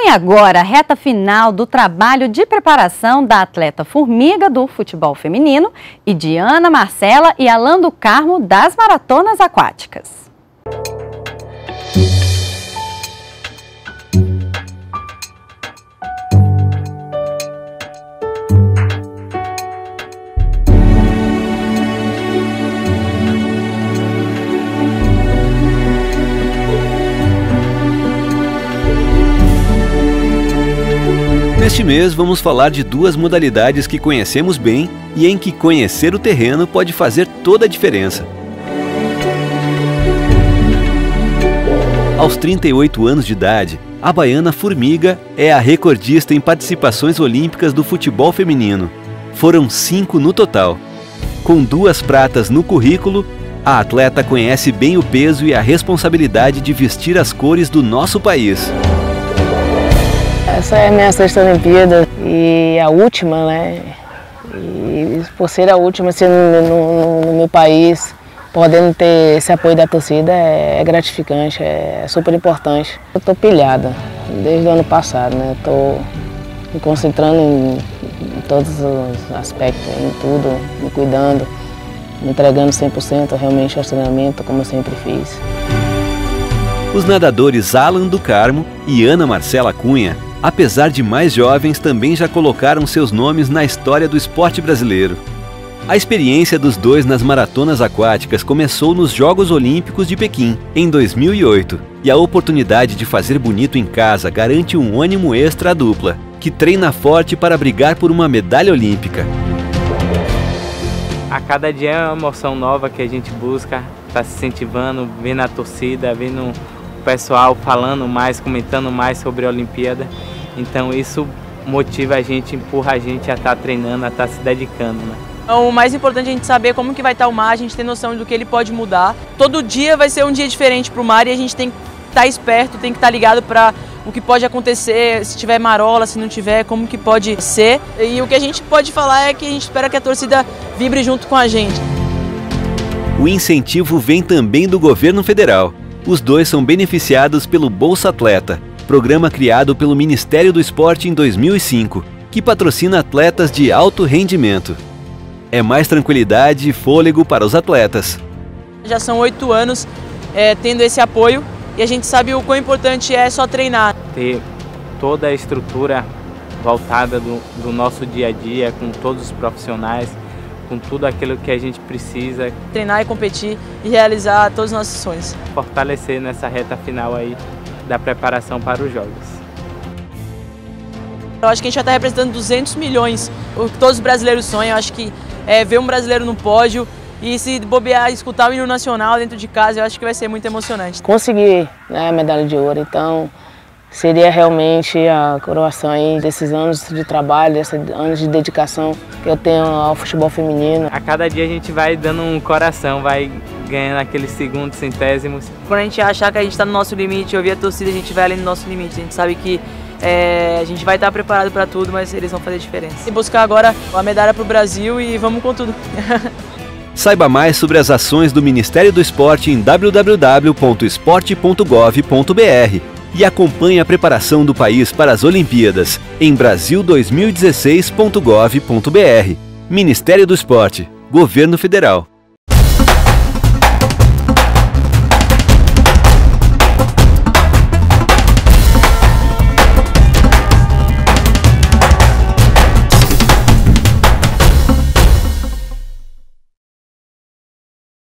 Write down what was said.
Acompanhe agora a reta final do trabalho de preparação da atleta Formiga do futebol feminino e de Ana Marcela e Alan do Carmo das maratonas aquáticas. Neste mês, vamos falar de duas modalidades que conhecemos bem e em que conhecer o terreno pode fazer toda a diferença. Aos 38 anos de idade, a baiana Formiga é a recordista em participações olímpicas do futebol feminino. Foram 5 no total. Com 2 pratas no currículo, a atleta conhece bem o peso e a responsabilidade de vestir as cores do nosso país. Essa é a minha 6ª Olimpíada e a última, né? E por ser a última, assim, no meu país, podendo ter esse apoio da torcida é gratificante, é super importante. Eu estou pilhada desde o ano passado, né? Estou me concentrando em todos os aspectos, em tudo, me cuidando, me entregando 100% realmente ao treinamento, como eu sempre fiz. Os nadadores Alan do Carmo e Ana Marcela Cunha, apesar de mais jovens, também já colocaram seus nomes na história do esporte brasileiro. A experiência dos dois nas maratonas aquáticas começou nos Jogos Olímpicos de Pequim, em 2008, e a oportunidade de fazer bonito em casa garante um ânimo extra à dupla, que treina forte para brigar por uma medalha olímpica. A cada dia é uma emoção nova que a gente busca, está se incentivando, vendo a torcida, vendo o pessoal falando mais, comentando mais sobre a Olimpíada. Então isso motiva a gente, empurra a gente a estar treinando, a estar se dedicando, né? O mais importante é a gente saber como que vai estar o mar, a gente ter noção do que ele pode mudar. Todo dia vai ser um dia diferente para o mar e a gente tem que estar esperto, tem que estar ligado para o que pode acontecer, se tiver marola, se não tiver, como que pode ser. E o que a gente pode falar é que a gente espera que a torcida vibre junto com a gente. O incentivo vem também do governo federal. Os dois são beneficiados pelo Bolsa Atleta, programa criado pelo Ministério do Esporte em 2005, que patrocina atletas de alto rendimento. É mais tranquilidade e fôlego para os atletas. Já são 8 anos tendo esse apoio e a gente sabe o quão importante é só treinar. Ter toda a estrutura voltada do nosso dia a dia, com todos os profissionais, com tudo aquilo que a gente precisa. Treinar e competir e realizar todos os nossos sonhos. Fortalecer nessa reta final aí da preparação para os Jogos. Eu acho que a gente já está representando 200 milhões, o que todos os brasileiros sonham. Eu acho que ver um brasileiro no pódio e se bobear, escutar o hino nacional dentro de casa, eu acho que vai ser muito emocionante. Consegui, né, a medalha de ouro, então seria realmente a coroação aí desses anos de trabalho, desses anos de dedicação que eu tenho ao futebol feminino. A cada dia a gente vai dando um coração, vai ganhando aqueles segundos, centésimos. Quando a gente achar que a gente está no nosso limite, ouvir a torcida, a gente vai além do nosso limite. A gente sabe que a gente vai estar preparado para tudo, mas eles vão fazer diferença. E buscar agora a medalha para o Brasil e vamos com tudo. Saiba mais sobre as ações do Ministério do Esporte em www.esporte.gov.br e acompanhe a preparação do país para as Olimpíadas em brasil2016.gov.br. Ministério do Esporte, Governo Federal.